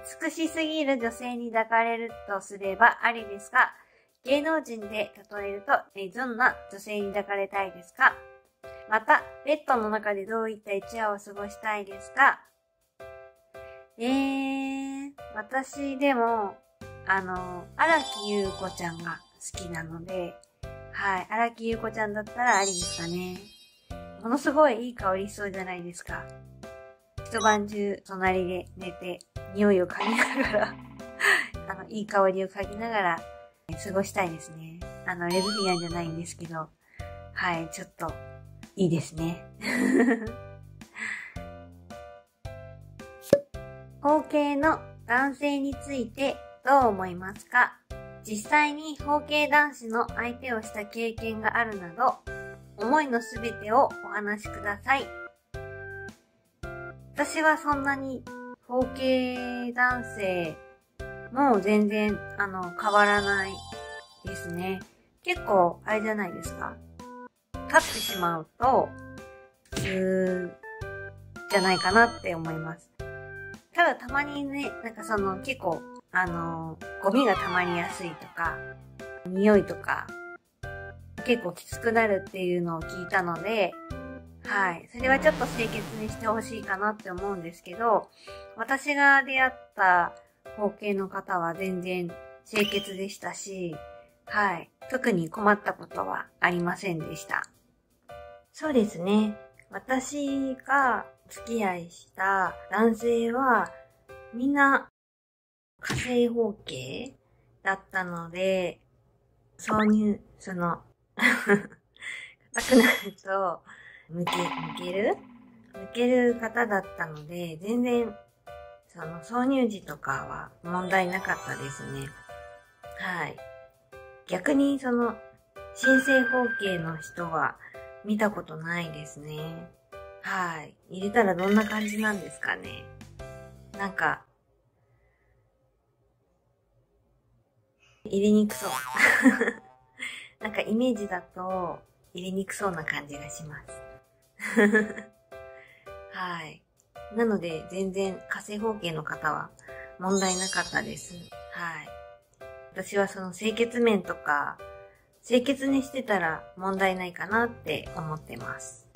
美しすぎる女性に抱かれるとすればありですか？芸能人で例えると、どんな女性に抱かれたいですか？また、ベッドの中でどういった一夜を過ごしたいですか？私でも、荒木優子ちゃんが好きなので、はい、荒木優子ちゃんだったらありですかね。ものすごいいい香りしそうじゃないですか。一晩中隣で寝て、匂いを嗅ぎながら、いい香りを嗅ぎながら過ごしたいですね。レズビアンじゃないんですけど、はい、ちょっと、いいですね。包茎の男性についてどう思いますか？実際に包茎男子の相手をした経験があるなど、思いのすべてをお話しください。私はそんなに包茎男性も全然変わらないですね。結構あれじゃないですか。立ってしまうと普通じゃないかなって思います。ただたまにね、結構ゴミが溜まりやすいとか、匂いとか結構きつくなるっていうのを聞いたので、はい。それはちょっと清潔にしてほしいかなって思うんですけど、私が出会った包茎の方は全然清潔でしたし、はい。特に困ったことはありませんでした。そうですね。私が付き合いした男性はみんな火星包茎だったので、硬くなると、向ける方だったので、全然、挿入時とかは問題なかったですね。はい。逆に新生包茎の人は見たことないですね。はい。入れたらどんな感じなんですかね。入れにくそう。イメージだと入れにくそうな感じがします。はい。なので、全然火星包茎の方は問題なかったです。はい。私は清潔面とか、清潔にしてたら問題ないかなって思ってます。